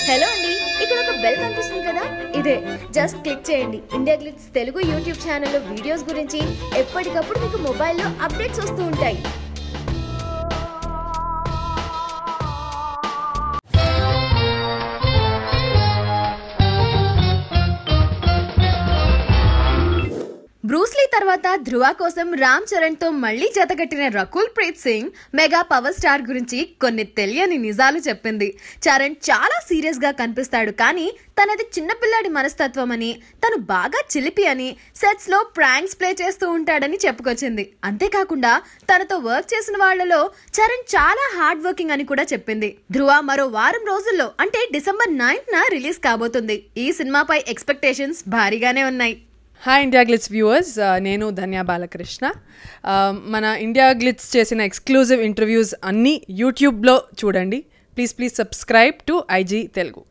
Hello అండి, ఇక్కడ ఒక బెల్ కనిపిస్తుంది కదా, ఇదే జస్ట్ క్లిక్ చేయండి. ఇండియా గ్లిట్స్ తెలుగు యూట్యూబ్ ఛానల్లో వీడియోస్ గురించి ఎప్పటికప్పుడు మీకు మొబైల్లో అప్డేట్స్ వస్తూ ఉంటాయి. బ్రూస్లీ తర్వాత ధృవ కోసం రామ్ చరణ్ తో మళ్లీ జతకట్టిన Rakul Preet Singh mega power star గురించి కొన్ని తెలియని నిజాలు చెప్పింది. చరణ్ చాలా సీరియస్ గా కనిపిస్తాడు, కానీ తనది చిన్నపిల్లాడి మనస్తత్వం అని, తను బాగా చిలిపి అని, సెట్స్ లో ప్రాంక్స్ ప్లే చేస్తూ ఉంటాడని చెప్పుకొచ్చింది. అంతేకాకుండా తనతో వర్క్ చేసిన వాళ్లలో చరణ్ చాలా హార్డ్ వర్కింగ్ అని కూడా చెప్పింది. ధృవ మరో వారం రోజుల్లో అంటే డిసెంబర్ 9న రిలీజ్ కాబోతుంది. ఈ సినిమాపై ఎక్స్పెక్టేషన్స్ భారీగానే ఉన్నాయి. హాయ్ ఇండియా గ్లిట్స్ వ్యూవర్స్, నేను ధన్య బాలకృష్ణ. మన ఇండియా గ్లిట్స్ చేసిన ఎక్స్క్లూజివ్ ఇంటర్వ్యూస్ అన్నీ యూట్యూబ్లో చూడండి. Please subscribe to IG Telugu.